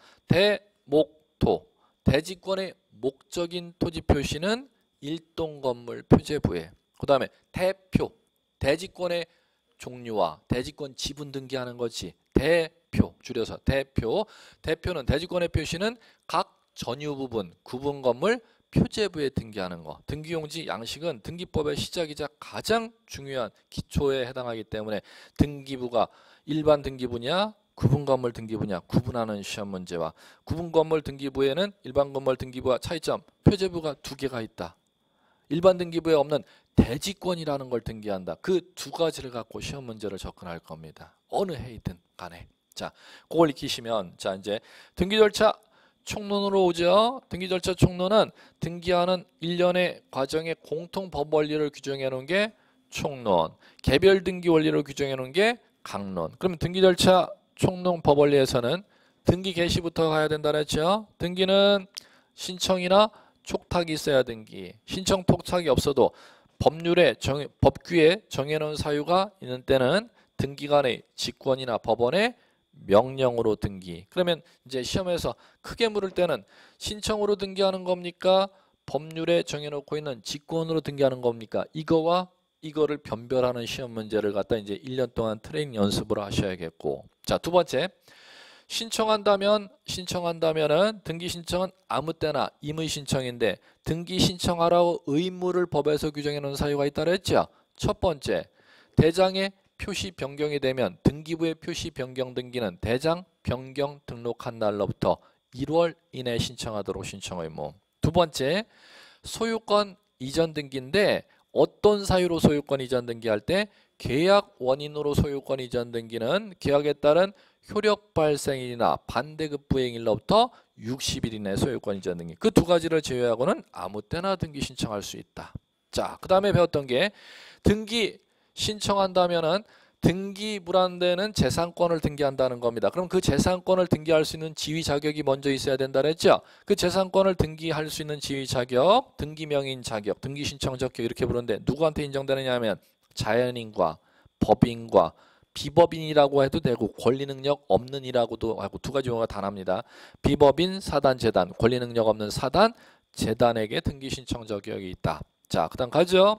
대목토, 대지권의 목적인 토지 표시는 일동 건물 표제부에, 그 다음에 대표, 대지권의 종류와 대지권 지분 등기하는 거지. 대표, 줄여서 대표. 대표는 대지권의 표시는 각 전유 부분, 구분 건물 표제부에 등기하는 거. 등기용지 양식은 등기법의 시작이자 가장 중요한 기초에 해당하기 때문에 등기부가 일반 등기부냐 구분 건물 등기부냐 구분하는 시험 문제와 구분 건물 등기부에는 일반 건물 등기부와 차이점, 표제부가 2개가 있다. 일반 등기부에 없는 대지권이라는 걸 등기한다. 그 2가지를 갖고 시험 문제를 접근할 겁니다. 어느 해이든 간에. 자, 그걸 익히시면 자 이제 등기 절차 총론으로 오죠. 등기 절차 총론은 등기하는 일련의 과정의 공통 법 원리를 규정해 놓은 게 총론, 개별 등기 원리를 규정해 놓은 게 강론. 그러면 등기 절차 총론 법 원리에서는 등기 개시부터 가야 된다 그랬죠. 등기는 신청이나 촉탁이 있어야 등기. 신청 촉탁이 없어도 법규에 정해놓은 사유가 있는 때는 등기관의 직권이나 법원의 명령으로 등기. 그러면 이제 시험에서 크게 물을 때는 신청으로 등기하는 겁니까? 법률에 정해놓고 있는 직권으로 등기하는 겁니까? 이거와 이거를 변별하는 시험 문제를 갖다 이제 1년 동안 트레이닝 연습을 하셔야겠고. 자, 두 번째. 신청한다면은 등기 신청은 아무 때나 임의 신청인데 등기 신청하라고 의무를 법에서 규정해 놓은 사유가 있다 그랬죠. 첫 번째, 대장의 표시 변경이 되면 등기부의 표시 변경 등기는 대장 변경 등록한 날로부터 1월 이내 신청하도록 신청 의무. 두 번째, 소유권 이전 등기인데 어떤 사유로 소유권 이전 등기할 때 계약 원인으로 소유권 이전 등기는 계약에 따른 효력 발생일이나 반대급부행일로부터 60일 이내 소유권 이전 등기. 그 두 가지를 제외하고는 아무 때나 등기 신청할 수 있다. 자, 그 다음에 배웠던 게 등기 신청한다면은 등기 불안되는 재산권을 등기한다는 겁니다. 그럼 그 재산권을 등기할 수 있는 지위 자격이 먼저 있어야 된다 그랬죠? 그 재산권을 등기할 수 있는 지위 자격, 등기 명인 자격, 등기 신청 자격 이렇게 부르는데 누구한테 인정되느냐 하면 자연인과 법인과 비법인이라고 해도 되고 권리 능력 없는 이라고도 하고 두 가지 용어가 다 납니다. 비법인, 사단, 재단, 권리 능력 없는 사단, 재단에게 등기 신청 자격이 있다. 자, 그다음 가죠.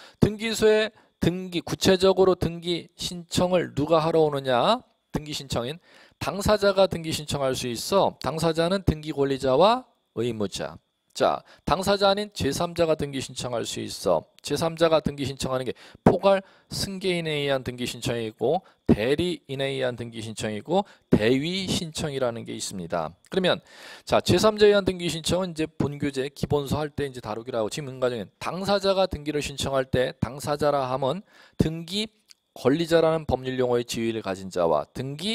등기소에 등기 구체적으로 등기 신청을 누가 하러 오느냐? 등기 신청인 당사자가 등기 신청할 수 있어. 당사자는 등기 권리자와 의무자. 자, 당사자 아닌 제3자가 등기 신청할 수 있어. 제3자가 등기 신청하는 게 포괄 승계인에 의한 등기 신청이고 대리인에 의한 등기 신청이고 대위 신청이라는 게 있습니다. 그러면 자, 제3자에 의한 등기 신청은 이제 본교재 기본서 할 때 이제 다루기로 하고 지금 과정엔 당사자가 등기를 신청할 때 당사자라 하면 등기 권리자라는 법률 용어의 지위를 가진 자와 등기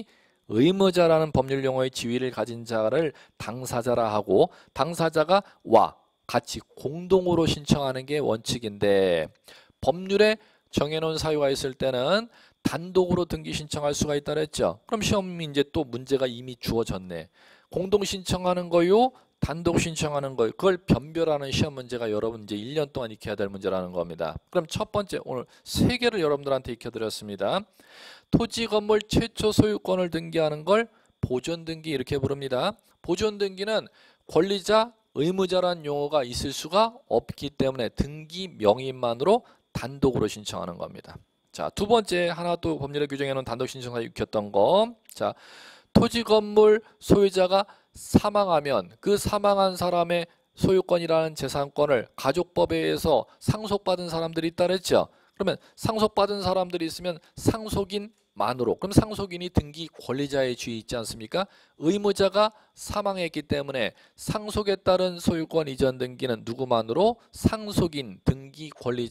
의무자라는 법률 용어의 지위를 가진 자를 당사자라 하고 당사자가 와 같이 공동으로 신청하는 게 원칙인데 법률에 정해놓은 사유가 있을 때는 단독으로 등기 신청할 수가 있다 그랬죠. 그럼 시험이 이제 또 문제가 이미 주어졌네. 공동 신청하는 거요, 단독 신청하는 거요. 그걸 변별하는 시험 문제가 여러분 이제 1년 동안 익혀야 될 문제라는 겁니다. 그럼 첫 번째 오늘 3개를 여러분들한테 익혀드렸습니다. 토지 건물 최초 소유권을 등기하는 걸 보존 등기 이렇게 부릅니다. 보존 등기는 권리자, 의무자라는 용어가 있을 수가 없기 때문에 등기 명의만으로 단독으로 신청하는 겁니다. 자, 두 번째 하나 또 법률에 규정해 놓은 단독 신청사 익혔던 거. 자, 토지 건물 소유자가 사망하면 그 사망한 사람의 소유권이라는 재산권을 가족법에 의해서 상속받은 사람들이 있다 그랬죠. 그러면 상속받은 사람들이 있으면 상속인만으로, 그럼 상속인이 등기 권리자의 지위 있지 않습니까? 의무자가 사망했기 때문에 상속에 따른 소유권 이전 등기는 누구만으로? 상속인 등기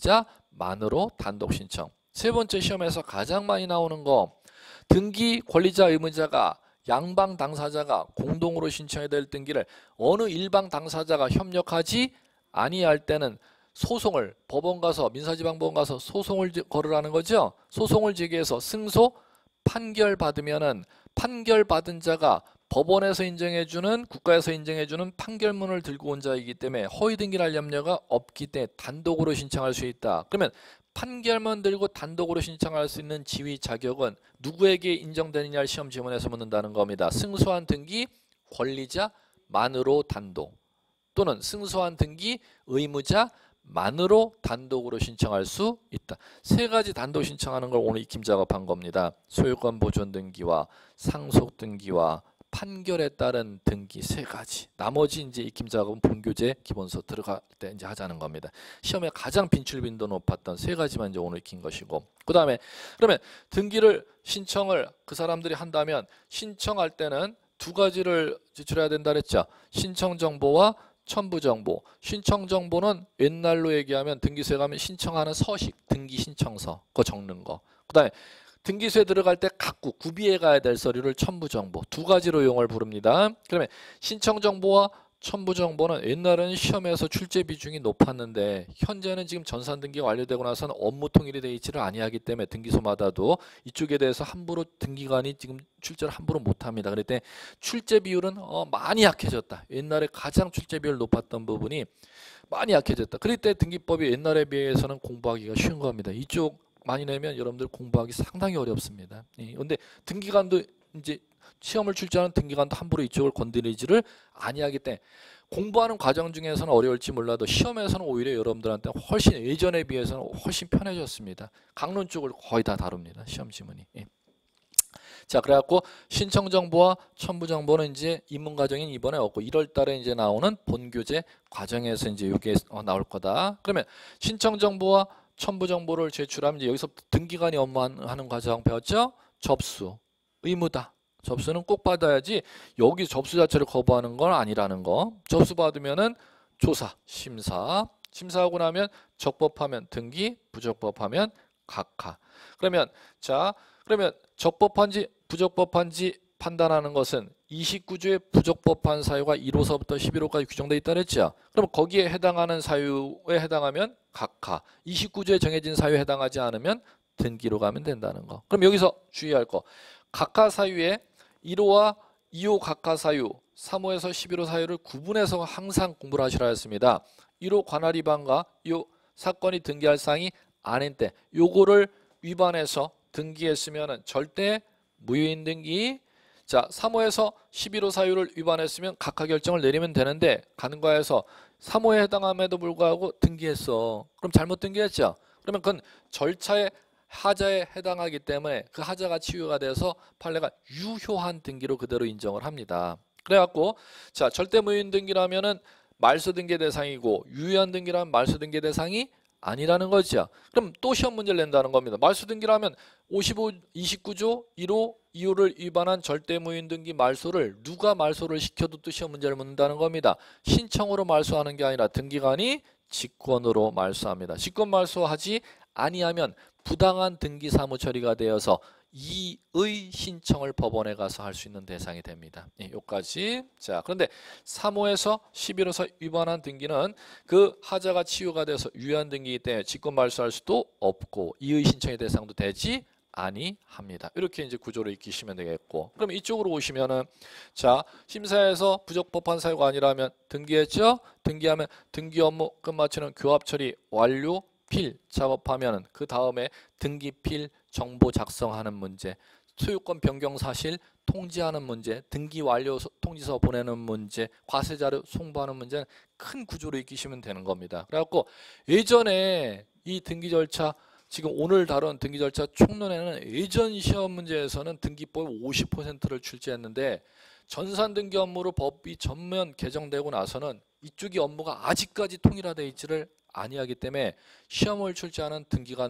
권리자만으로 단독 신청. 세 번째 시험에서 가장 많이 나오는 거, 등기 권리자 의무자가 양방 당사자가 공동으로 신청해야 될 등기를 어느 일방 당사자가 협력하지 아니할 때는 소송을 법원 가서 민사지방법원 가서 소송을 걸으라는 거죠. 소송을 제기해서 승소 판결받으면은 판결받은 자가 법원에서 인정해주는 국가에서 인정해주는 판결문을 들고 온 자이기 때문에 허위 등기를 할 염려가 없기 때문에 단독으로 신청할 수 있다. 그러면 판결문 들고 단독으로 신청할 수 있는 지위 자격은 누구에게 인정되느냐를 시험 지문에서 묻는다는 겁니다. 승소한 등기 권리자만으로 단독 또는 승소한 등기 의무자만으로 단독으로 신청할 수 있다. 세 가지 단독 신청하는 걸 오늘 익힘 작업한 겁니다. 소유권 보존 등기와 상속 등기와 판결에 따른 등기 세 가지. 나머지 이제 익힘 작업은 본교재 기본서 들어갈 때 이제 하자는 겁니다. 시험에 가장 빈출 빈도 높았던 세 가지만 이제 오늘 익힌 것이고. 그다음에 그러면 등기를 신청을 그 사람들이 한다면 신청할 때는 두 가지를 제출해야 된다 그랬죠. 신청 정보와 첨부 정보. 신청 정보는 옛날로 얘기하면 등기소에 가면 신청하는 서식, 등기 신청서 그거 적는 거. 그다음에 등기소에 들어갈 때 각구 구비해 가야 될 서류를 첨부정보 두 가지로 용어를 부릅니다. 그러면 신청정보와 첨부정보는 옛날에는 시험에서 출제 비중이 높았는데 현재는 지금 전산등기가 완료되고 나서는 업무 통일이 되어 있지를 아니하기 때문에 등기소마다도 이쪽에 대해서 함부로 등기관이 지금 출제를 함부로 못합니다. 그럴 때 출제 비율은 많이 약해졌다. 옛날에 가장 출제 비율 높았던 부분이 많이 약해졌다. 그럴 때 등기법이 옛날에 비해서는 공부하기가 쉬운 겁니다. 이쪽 많이 내면 여러분들 공부하기 상당히 어렵습니다. 그런데 등기관도 이제 시험을 출제하는 등기관도 함부로 이쪽을 건드리지를 아니하기 때문에 공부하는 과정 중에서는 어려울지 몰라도 시험에서는 오히려 여러분들한테 훨씬 예전에 비해서는 훨씬 편해졌습니다. 강론 쪽을 거의 다 다룹니다. 시험 지문이. 자, 그래갖고 신청 정보와 첨부 정보는 이제 입문 과정인 이번에 없고 1월 달에 이제 나오는 본교재 과정에서 이제 이게 나올 거다. 그러면 신청 정보와 첨부 정보를 제출하면 이제 여기서 등기관이 업무하는 과정 배웠죠? 접수, 의무다. 접수는 꼭 받아야지 여기 접수 자체를 거부하는 건 아니라는 거. 접수 받으면은 조사, 심사, 심사하고 나면 적법하면 등기, 부적법하면 각하. 그러면 그러면 적법한지 부적법한지 판단하는 것은 29조의 부적법한 사유가 1호서부터 11호까지 규정되어 있다 그랬죠. 그럼 거기에 해당하는 사유에 해당하면 각하, 29조에 정해진 사유에 해당하지 않으면 등기로 가면 된다는 거. 그럼 여기서 주의할 거, 각하 사유에 1호와 2호 각하 사유, 3호에서 11호 사유를 구분해서 항상 공부를 하시라 했습니다. 1호 관할 위반과 2호 사건이 등기할 사항이 아닌 때 요거를 위반해서 등기했으면 절대 무효인 등기. 3호에서 11호 사유를 위반했으면 각하 결정을 내리면 되는데 간과해서 3호에 해당함에도 불구하고 등기했어. 그럼 잘못 등기했죠. 그러면 그건 절차의 하자에 해당하기 때문에 그 하자가 치유가 돼서 판례가 유효한 등기로 그대로 인정을 합니다. 그래갖고 절대 무효인 등기라면은 말소 등기 대상이고 유효한 등기라면 말소 등기 대상이 아니라는 거죠. 그럼 또 시험 문제를 낸다는 겁니다. 말소 등기라면 29조 1호 2호를 위반한 절대 무효인 등기 말소를 누가 말소를 시켜도 또 시험 문제를 묻는다는 겁니다. 신청으로 말소하는 게 아니라 등기관이 직권으로 말소합니다. 직권 말소하지 아니하면 부당한 등기 사무 처리가 되어서 이의 신청을 법원에 가서 할 수 있는 대상이 됩니다. 여기까지. 그런데 3호에서 11호에서 위반한 등기는 그 하자가 치유가 돼서 유효한 등기이기 때문에 직권 말소할 수도 없고 이의 신청의 대상도 되지 아니합니다. 이렇게 이제 구조를 익히시면 되겠고, 그럼 이쪽으로 오시면은 심사에서 부적법한 사유가 아니라면 등기했죠? 등기하면 등기 업무 끝마치는 교합 처리 완료 필 작업하면은 그 다음에 등기필 정보 작성하는 문제, 소유권 변경 사실 통지하는 문제, 등기 완료 통지서 보내는 문제, 과세 자료 송부하는 문제는 큰 구조로 익히시면 되는 겁니다. 그래갖고 예전에 이 등기 절차, 지금 오늘 다룬 등기 절차 총론에는 예전 시험 문제에서는 등기법 50%를 출제했는데 전산 등기 업무로 법이 전면 개정되고 나서는 이쪽이 업무가 아직까지 통일화되어 있지를 아니하기 때문에 시험을 출제하는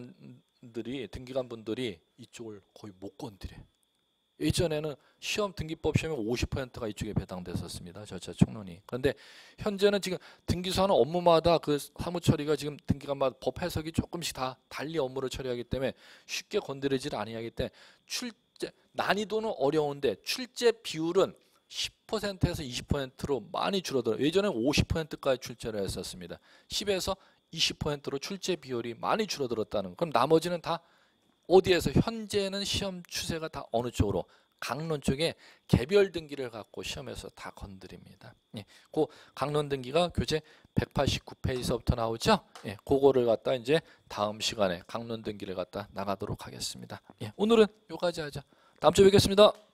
등기관분들이 이쪽을 거의 못 건드려. 예전에는 시험 등기법 시험에 50%가 이쪽에 배당됐었습니다. 절차 총론이. 그런데 현재는 지금 등기소하는 업무마다 그 사무 처리가 지금 등기관마다 법 해석이 조금씩 다 달리 업무를 처리하기 때문에 쉽게 건드리지를 아니하기 때문에 출제 난이도는 어려운데 출제 비율은 10%에서 20%로 많이 줄어들어요. 예전에 50%까지 출제를 했었습니다. 10에서 20%로 출제 비율이 많이 줄어들었다는 거. 그럼 나머지는 다 어디에서 현재는 시험 추세가 다 어느 쪽으로 강론 쪽에 개별 등기를 갖고 시험에서 다 건드립니다. 그 강론 등기가 교재 189페이지서부터 나오죠. 그거를 갖다 이제 다음 시간에 강론 등기를 갖다 나가도록 하겠습니다. 오늘은 여기까지 하자. 다음 주에 뵙겠습니다.